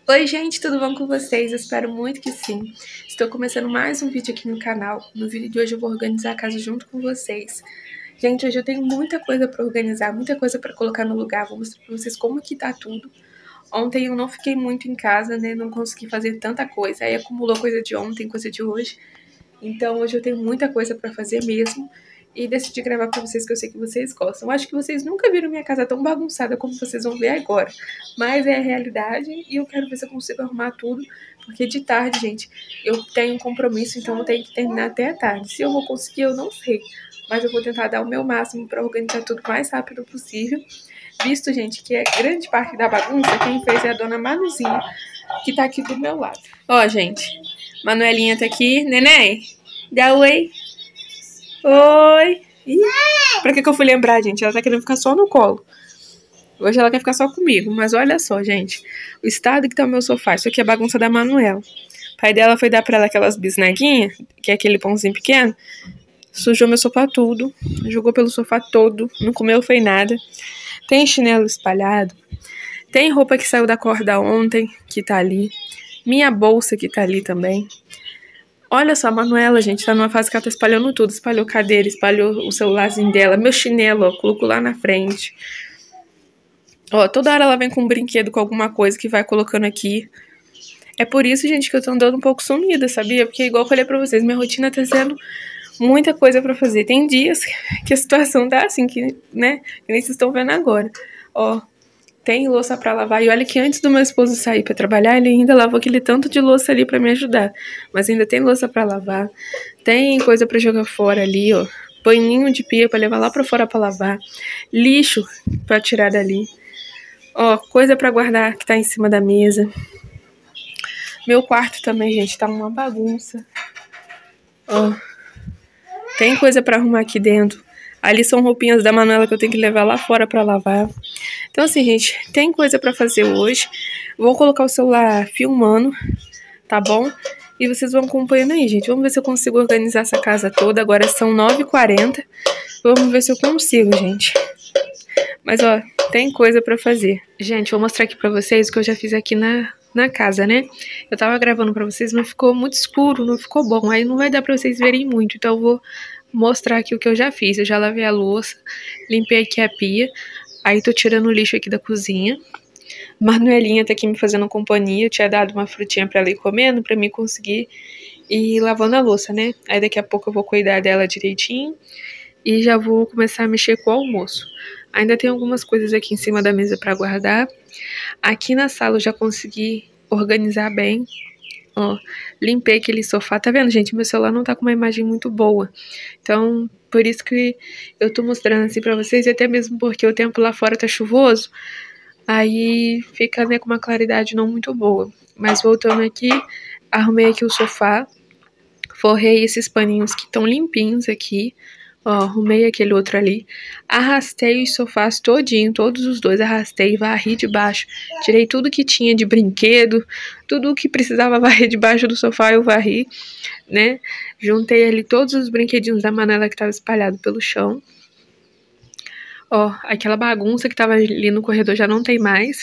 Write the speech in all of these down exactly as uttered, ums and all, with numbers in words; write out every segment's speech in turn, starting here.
Oi gente, tudo bom com vocês? Eu espero muito que sim. Estou começando mais um vídeo aqui no canal. No vídeo de hoje eu vou organizar a casa junto com vocês. Gente, hoje eu tenho muita coisa para organizar, muita coisa para colocar no lugar. Vou mostrar para vocês como que tá tudo. Ontem eu não fiquei muito em casa, né? Não consegui fazer tanta coisa. Aí acumulou coisa de ontem, coisa de hoje. Então hoje eu tenho muita coisa para fazer mesmo. E decidi gravar pra vocês, que eu sei que vocês gostam. Acho que vocês nunca viram minha casa tão bagunçada como vocês vão ver agora. Mas é a realidade e eu quero ver se eu consigo arrumar tudo. Porque de tarde, gente, eu tenho um compromisso, então eu tenho que terminar até a tarde. Se eu vou conseguir, eu não sei. Mas eu vou tentar dar o meu máximo pra organizar tudo o mais rápido possível. Visto, gente, que é grande parte da bagunça, quem fez é a dona Manuzinha, que tá aqui do meu lado. Ó, gente, Manuelinha tá aqui. Neném, dá oi. Oi! Ih, pra que que eu fui lembrar, gente? Ela tá querendo ficar só no colo. Hoje ela quer ficar só comigo. Mas olha só, gente. O estado que tá o meu sofá. Isso aqui é a bagunça da Manuela. O pai dela foi dar pra ela aquelas bisnaguinhas, que é aquele pãozinho pequeno. Sujou meu sofá tudo. Jogou pelo sofá todo. Não comeu, foi nada. Tem chinelo espalhado. Tem roupa que saiu da corda ontem, que tá ali. Minha bolsa que tá ali também. Olha só, a Manuela, gente, tá numa fase que ela tá espalhando tudo. Espalhou cadeira, espalhou o celularzinho dela. Meu chinelo, ó, colocou lá na frente. Ó, toda hora ela vem com um brinquedo, com alguma coisa que vai colocando aqui. É por isso, gente, que eu tô andando um pouco sumida, sabia? Porque, igual eu falei pra vocês, minha rotina tá sendo muita coisa pra fazer. Tem dias que a situação tá assim, que, né, que nem vocês estão vendo agora. Ó, tem louça pra lavar. E olha que antes do meu esposo sair pra trabalhar, ele ainda lavou aquele tanto de louça ali pra me ajudar. Mas ainda tem louça pra lavar. Tem coisa pra jogar fora ali, ó. Paninho de pia pra levar lá pra fora pra lavar. Lixo pra tirar dali. Ó, coisa pra guardar que tá em cima da mesa. Meu quarto também, gente, tá uma bagunça. Ó, tem coisa pra arrumar aqui dentro. Ali são roupinhas da Manuela que eu tenho que levar lá fora pra lavar. Então, assim, gente, tem coisa pra fazer hoje. Vou colocar o celular filmando, tá bom? E vocês vão acompanhando aí, gente. Vamos ver se eu consigo organizar essa casa toda. Agora são nove e quarenta. Vamos ver se eu consigo, gente. Mas, ó, tem coisa pra fazer. Gente, vou mostrar aqui pra vocês o que eu já fiz aqui na, na casa, né? Eu tava gravando pra vocês, mas ficou muito escuro, não ficou bom. Aí não vai dar pra vocês verem muito, então eu vou mostrar aqui o que eu já fiz. Eu já lavei a louça, limpei aqui a pia. Aí tô tirando o lixo aqui da cozinha. Manuelinha tá aqui me fazendo companhia. Eu tinha dado uma frutinha pra ela ir comendo, pra mim conseguir ir lavando a louça, né? Aí daqui a pouco eu vou cuidar dela direitinho. E já vou começar a mexer com o almoço. Ainda tem algumas coisas aqui em cima da mesa pra guardar. Aqui na sala eu já consegui organizar bem. Ó, limpei aquele sofá. Tá vendo, gente? Meu celular não tá com uma imagem muito boa. Então, por isso que eu tô mostrando assim pra vocês. E até mesmo porque o tempo lá fora tá chuvoso. Aí fica, né, com uma claridade não muito boa. Mas voltando aqui, arrumei aqui o sofá. Forrei esses paninhos que estão limpinhos aqui. Ó, arrumei aquele outro ali. Arrastei os sofás todinho, todos os dois. Arrastei, varri de baixo. Tirei tudo que tinha de brinquedo. Tudo que precisava varrer debaixo do sofá eu varri, né? Juntei ali todos os brinquedinhos da Manuela que tava espalhado pelo chão. Ó, aquela bagunça que tava ali no corredor já não tem mais.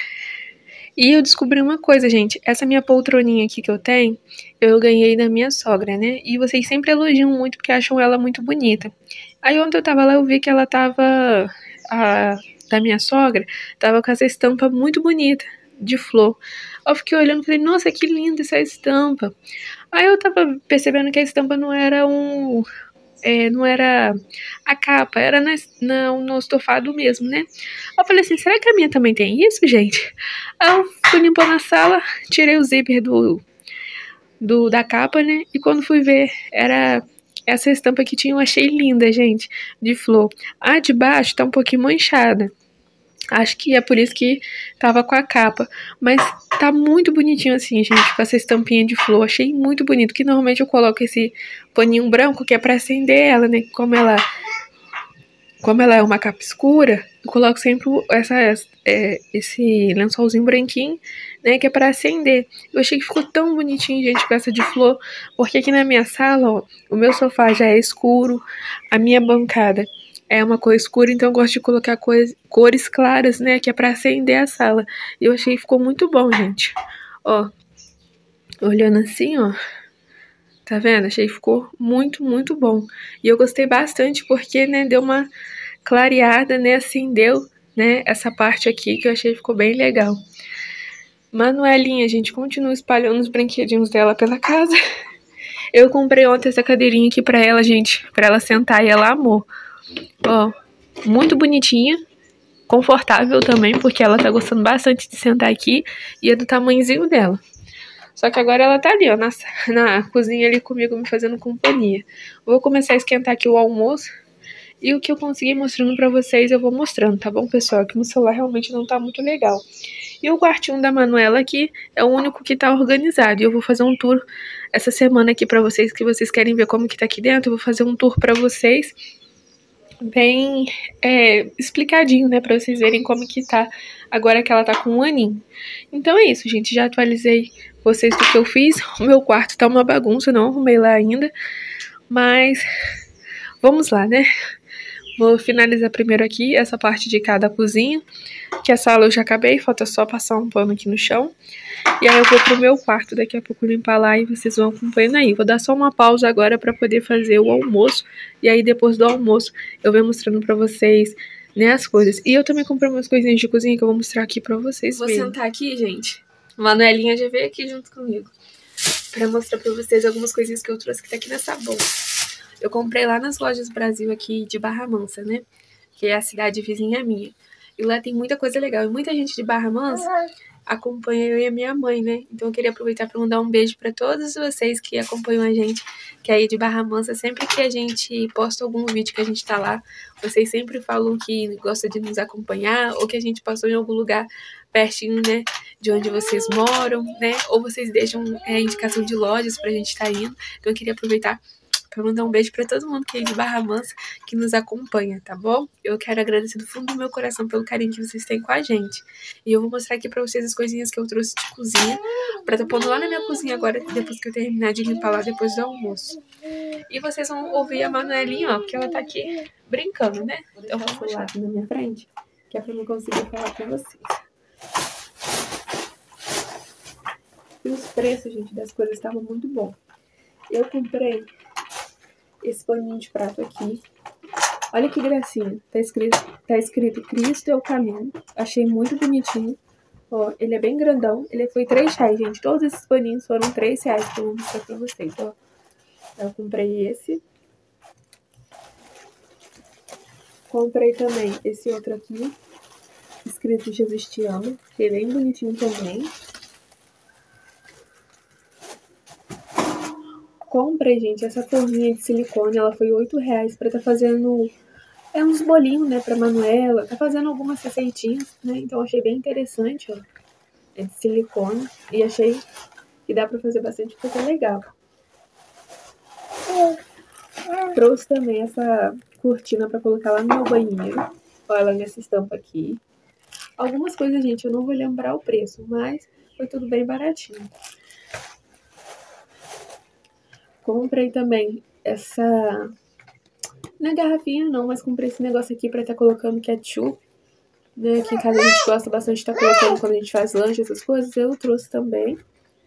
E eu descobri uma coisa, gente. Essa minha poltroninha aqui que eu tenho, eu ganhei da minha sogra, né? E vocês sempre elogiam muito porque acham ela muito bonita. Aí ontem eu tava lá, eu vi que ela tava... A, da minha sogra, tava com essa estampa muito bonita, de flor. Eu fiquei olhando e falei, nossa, que linda essa estampa. Aí eu tava percebendo que a estampa não era um... É, não era a capa, era na, na, no estofado mesmo, né? Eu falei assim, será que a minha também tem isso, gente? Aí eu fui limpando a sala, tirei o zíper do, do, da capa, né? E quando fui ver, era essa estampa que tinha, eu achei linda, gente, de flor. A de baixo tá um pouquinho manchada. Acho que é por isso que tava com a capa. Mas tá muito bonitinho assim, gente, com essa estampinha de flor. Achei muito bonito, que normalmente eu coloco esse paninho branco, que é pra acender ela, né? Como ela, como ela é uma capa escura, eu coloco sempre essa, é, esse lençolzinho branquinho, né? Que é pra acender. Eu achei que ficou tão bonitinho, gente, com essa de flor. Porque aqui na minha sala, ó, o meu sofá já é escuro. A minha bancada é uma cor escura, então eu gosto de colocar cores, cores claras, né, que é pra acender a sala. E eu achei que ficou muito bom, gente. Ó, olhando assim, ó, tá vendo? Achei que ficou muito, muito bom. E eu gostei bastante porque, né, deu uma clareada, né, acendeu, né, essa parte aqui que eu achei que ficou bem legal. Manuelinha, gente, continua espalhando os brinquedinhos dela pela casa. Eu comprei ontem essa cadeirinha aqui pra ela, gente, pra ela sentar e ela amou. Ó, muito bonitinha, confortável também, porque ela tá gostando bastante de sentar aqui e é do tamanhozinho dela. Só que agora ela tá ali, ó, na, na cozinha ali comigo, me fazendo companhia. Vou começar a esquentar aqui o almoço. E o que eu consegui mostrando pra vocês, eu vou mostrando, tá bom, pessoal? Que no celular realmente não tá muito legal. E o quartinho da Manuela aqui é o único que tá organizado. E eu vou fazer um tour essa semana aqui pra vocês, que vocês querem ver como que tá aqui dentro. Eu vou fazer um tour pra vocês bem é, explicadinho, né? Pra vocês verem como que tá agora que ela tá com um aninho. Então é isso, gente. Já atualizei vocês do que eu fiz. O meu quarto tá uma bagunça, não arrumei lá ainda. Mas vamos lá, né? Vou finalizar primeiro aqui essa parte de cada cozinha, que a sala eu já acabei, falta só passar um pano aqui no chão. E aí eu vou pro meu quarto daqui a pouco limpar lá e vocês vão acompanhando aí. Vou dar só uma pausa agora pra poder fazer o almoço. E aí depois do almoço eu venho mostrando pra vocês, né, as coisas. E eu também comprei umas coisinhas de cozinha que eu vou mostrar aqui pra vocês verem. Vou sentar aqui, gente. Manuelinha já veio aqui junto comigo pra mostrar pra vocês algumas coisinhas que eu trouxe que tá aqui nessa bolsa. Eu comprei lá nas lojas Brasil aqui de Barra Mansa, né? Que é a cidade vizinha minha. E lá tem muita coisa legal. E muita gente de Barra Mansa acompanha eu e a minha mãe, né? Então eu queria aproveitar para mandar um beijo para todos vocês que acompanham a gente, que é aí de Barra Mansa. Sempre que a gente posta algum vídeo que a gente tá lá, vocês sempre falam que gostam de nos acompanhar ou que a gente passou em algum lugar pertinho, né, de onde vocês moram, né? Ou vocês deixam é, indicação de lojas pra gente estar indo. Então eu queria aproveitar para mandar um beijo para todo mundo que é de Barra Mansa, que nos acompanha, tá bom? Eu quero agradecer do fundo do meu coração pelo carinho que vocês têm com a gente. E eu vou mostrar aqui para vocês as coisinhas que eu trouxe de cozinha, para estar pondo lá na minha cozinha agora, depois que eu terminar de limpar lá depois do almoço. E vocês vão ouvir a Manuelinha, ó, porque ela tá aqui brincando, né? Então eu vou pular aqui na minha frente, que é para eu conseguir falar com vocês. E os preços, gente, das coisas estavam muito bons. Eu comprei esse paninho de prato aqui. Olha que gracinha. Tá escrito, tá escrito Cristo é o caminho. Achei muito bonitinho. Ó, ele é bem grandão. Ele foi três reais, gente. Todos esses paninhos foram três reais que eu vou mostrar pra vocês, ó. Eu comprei esse. Comprei também esse outro aqui, escrito Jesus te ama. Que é bem bonitinho também. Comprei, gente, essa forminha de silicone, ela foi oito reais pra tá fazendo é uns bolinhos, né, pra Manuela, tá fazendo algumas receitinhas, né, então achei bem interessante, ó, é de silicone, e achei que dá pra fazer bastante coisa legal. Trouxe também essa cortina pra colocar lá no meu banheiro, ó, ela nessa estampa aqui. Algumas coisas, gente, eu não vou lembrar o preço, mas foi tudo bem baratinho. Comprei também essa... Não é garrafinha não, mas comprei esse negócio aqui pra estar tá colocando ketchup. Né? Aqui em casa a gente gosta bastante de estar tá colocando quando a gente faz lanche, essas coisas. Eu trouxe também.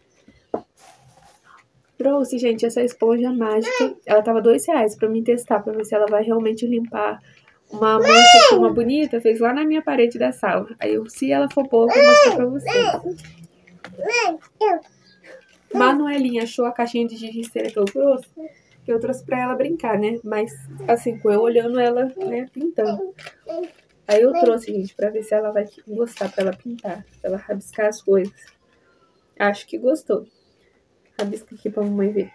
Trouxe, gente, essa esponja mágica. Ela tava dois reais pra mim testar, pra ver se ela vai realmente limpar uma mancha aqui, uma bonita. Fez lá na minha parede da sala. Aí, eu, se ela for boa, eu vou mostrar pra vocês. Manuelinha achou a caixinha de giz que eu trouxe, que eu trouxe pra ela brincar, né? Mas, assim, com eu olhando ela, né, pintando. Aí eu trouxe, gente, pra ver se ela vai gostar, pra ela pintar, pra ela rabiscar as coisas. Acho que gostou. Rabisca aqui pra mamãe ver.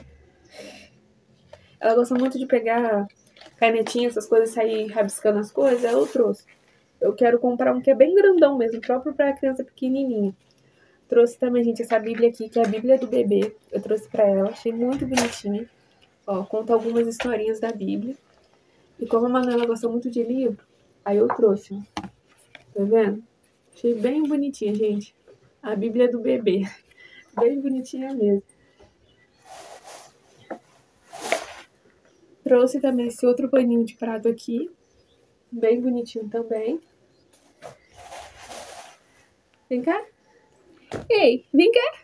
Ela gosta muito de pegar canetinha, essas coisas, e sair rabiscando as coisas, aí eu trouxe. Eu quero comprar um que é bem grandão mesmo, próprio pra criança pequenininha. Trouxe também, gente, essa bíblia aqui, que é a Bíblia do Bebê. Eu trouxe pra ela, achei muito bonitinha. Ó, conta algumas historinhas da Bíblia. E como a Manuela gosta muito de livro, aí eu trouxe, ó. Tá vendo? Achei bem bonitinha, gente. A Bíblia do Bebê. Bem bonitinha mesmo. trouxe também esse outro paninho de prato aqui, bem bonitinho também. Vem cá. Ei, vem cá.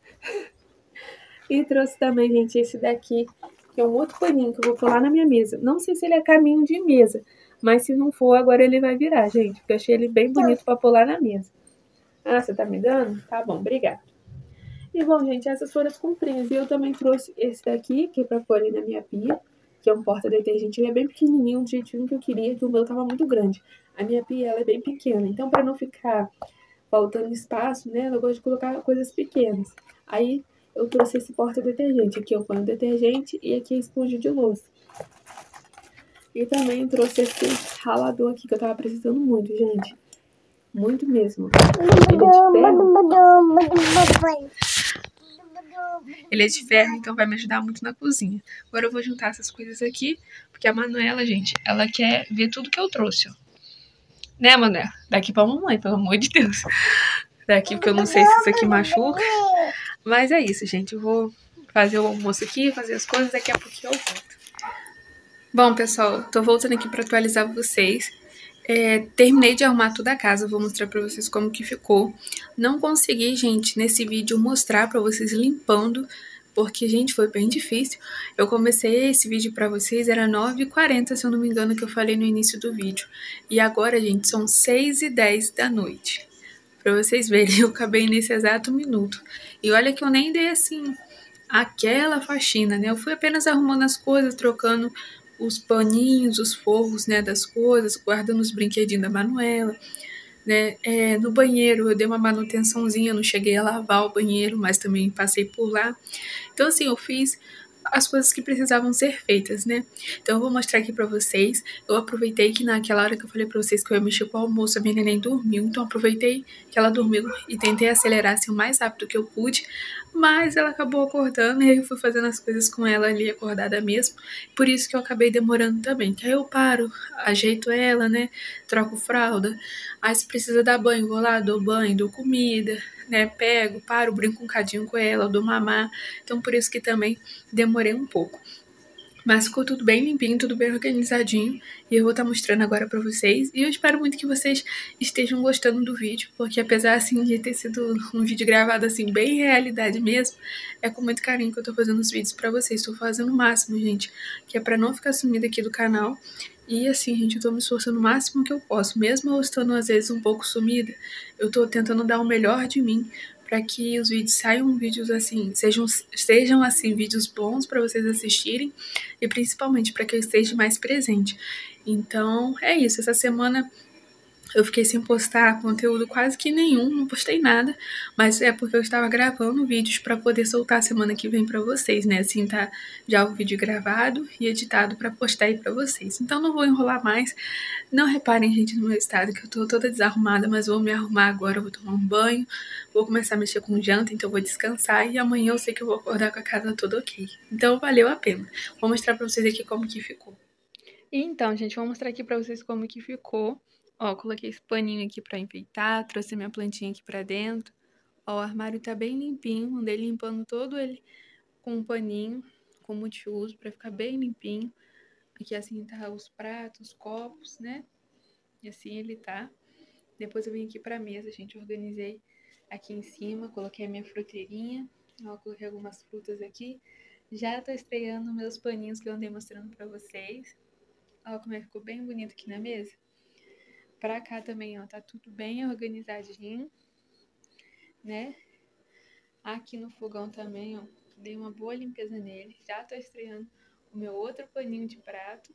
E trouxe também, gente, esse daqui, que é um outro paninho que eu vou colar na minha mesa. Não sei se ele é caminho de mesa, mas se não for, agora ele vai virar, gente. Porque eu achei ele bem bonito pra pular na mesa. Ah, você tá me dando? Tá bom, obrigada. E bom, gente, essas foram as comprinhas. E eu também trouxe esse daqui, que é pra pôr ali na minha pia, que é um porta-detergente. Ele é bem pequenininho, do jeitinho que eu queria, que o meu tava muito grande. A minha pia, ela é bem pequena. Então, pra não ficar faltando espaço, né, eu gosto de colocar coisas pequenas. Aí, eu trouxe esse porta-detergente. Aqui eu ponho o detergente e aqui a esponja de louça. E também trouxe esse ralador aqui, que eu tava precisando muito, gente. Muito mesmo. Ele é de ferro. Ele é de ferro, então vai me ajudar muito na cozinha. Agora eu vou juntar essas coisas aqui, porque a Manuela, gente, ela quer ver tudo que eu trouxe, ó. Né, Manuela? Daqui pra mamãe, pelo amor de Deus. Daqui, porque eu não sei se isso aqui machuca. Mas é isso, gente. Eu vou fazer o almoço aqui, fazer as coisas, daqui a pouquinho eu volto. Bom, pessoal, tô voltando aqui pra atualizar vocês. É, terminei de arrumar toda a casa, vou mostrar pra vocês como que ficou. Não consegui, gente, nesse vídeo mostrar pra vocês limpando, porque, gente, foi bem difícil. Eu comecei esse vídeo pra vocês, era nove e quarenta, se eu não me engano, que eu falei no início do vídeo. E agora, gente, são seis e dez da noite. Pra vocês verem, eu acabei nesse exato minuto. E olha que eu nem dei, assim, aquela faxina, né? Eu fui apenas arrumando as coisas, trocando os paninhos, os forros, né, das coisas, guardando os brinquedinhos da Manuela, né, é, no banheiro eu dei uma manutençãozinha, não cheguei a lavar o banheiro, mas também passei por lá. Então, assim, eu fiz as coisas que precisavam ser feitas, né? Então eu vou mostrar aqui pra vocês. Eu aproveitei que naquela hora que eu falei pra vocês que eu ia mexer com o almoço, a minha neném dormiu, então eu aproveitei que ela dormiu e tentei acelerar assim o mais rápido que eu pude, mas ela acabou acordando e aí eu fui fazendo as coisas com ela ali acordada mesmo, por isso que eu acabei demorando também, que aí eu paro, ajeito ela, né, troco fralda, aí se precisa dar banho, vou lá, dou banho, dou comida, né, pego, paro, brinco um cadinho com ela, dou mamar, então por isso que também demorei um pouco. Mas ficou tudo bem limpinho, tudo bem organizadinho. E eu vou estar mostrando agora pra vocês. E eu espero muito que vocês estejam gostando do vídeo. Porque apesar, assim, de ter sido um vídeo gravado, assim, bem realidade mesmo, é com muito carinho que eu tô fazendo os vídeos pra vocês. Tô fazendo o máximo, gente. Que é pra não ficar sumida aqui do canal. E assim, gente, eu tô me esforçando o máximo que eu posso. Mesmo eu estando, às vezes, um pouco sumida, eu tô tentando dar o melhor de mim para que os vídeos saiam vídeos assim, sejam, sejam assim vídeos bons para vocês assistirem e principalmente para que eu esteja mais presente. Então, é isso. Essa semana eu fiquei sem postar conteúdo quase que nenhum, não postei nada, mas é porque eu estava gravando vídeos para poder soltar semana que vem para vocês, né? Assim tá já o vídeo gravado e editado para postar aí para vocês. Então não vou enrolar mais. Não reparem, gente, no meu estado, que eu tô toda desarrumada, mas vou me arrumar agora, vou tomar um banho, vou começar a mexer com janta, então vou descansar e amanhã eu sei que eu vou acordar com a casa toda ok. Então valeu a pena. Vou mostrar pra vocês aqui como que ficou. E então, gente, vou mostrar aqui pra vocês como que ficou. Ó, coloquei esse paninho aqui pra enfeitar, trouxe minha plantinha aqui pra dentro. Ó, o armário tá bem limpinho, andei limpando todo ele com um paninho, com multiuso, pra ficar bem limpinho. Aqui assim tá os pratos, os copos, né? E assim ele tá. Depois eu vim aqui pra mesa, gente, organizei aqui em cima, coloquei a minha fruteirinha, ó, coloquei algumas frutas aqui. Já tô estreando meus paninhos que eu andei mostrando pra vocês. Ó, como é que ficou bem bonito aqui na mesa. Pra cá também, ó, tá tudo bem organizadinho, né? Aqui no fogão também, ó, dei uma boa limpeza nele. Já tô estreando o meu outro paninho de prato.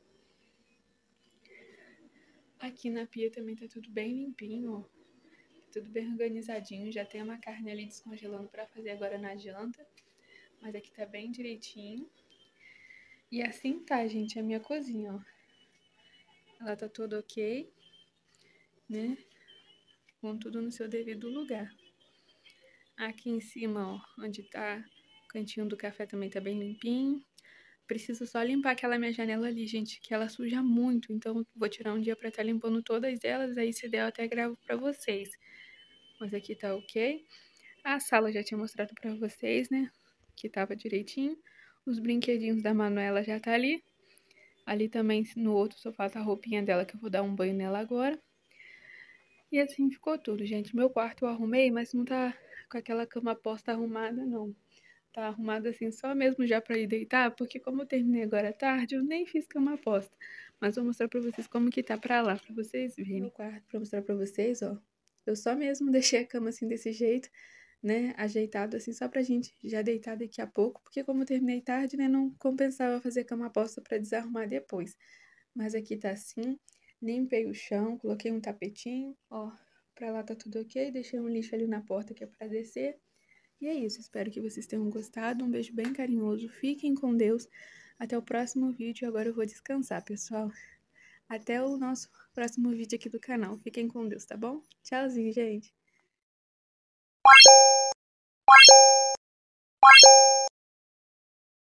Aqui na pia também tá tudo bem limpinho, ó. Tudo bem organizadinho. Já tem uma carne ali descongelando pra fazer agora na janta. Mas aqui tá bem direitinho. E assim tá, gente, a minha cozinha, ó. Ela tá toda ok, né? Com tudo no seu devido lugar. Aqui em cima, ó, onde tá o cantinho do café também tá bem limpinho. Preciso só limpar aquela minha janela ali, gente, que ela suja muito. Então, vou tirar um dia pra estar limpando todas elas. Aí, se der, eu até gravo pra vocês. Mas aqui tá ok. A sala eu já tinha mostrado pra vocês, né? Que tava direitinho. Os brinquedinhos da Manuela já tá ali. Ali também, no outro sofá, tá a roupinha dela, que eu vou dar um banho nela agora. E assim ficou tudo, gente. Meu quarto eu arrumei, mas não tá com aquela cama posta arrumada, não. Tá arrumada assim só mesmo já pra ir deitar, porque como eu terminei agora à tarde, eu nem fiz cama posta. Mas vou mostrar pra vocês como que tá pra lá, pra vocês verem. Meu quarto, pra mostrar pra vocês, ó. Eu só mesmo deixei a cama assim desse jeito, né, ajeitado assim, só pra gente já deitar daqui a pouco, porque como eu terminei tarde, né, não compensava fazer cama posta pra desarrumar depois. Mas aqui tá assim, limpei o chão, coloquei um tapetinho, ó, pra lá tá tudo ok, deixei um lixo ali na porta que é pra descer. E é isso, espero que vocês tenham gostado, um beijo bem carinhoso, fiquem com Deus, até o próximo vídeo, agora eu vou descansar, pessoal. Até o nosso próximo vídeo aqui do canal, fiquem com Deus, tá bom? Tchauzinho, gente!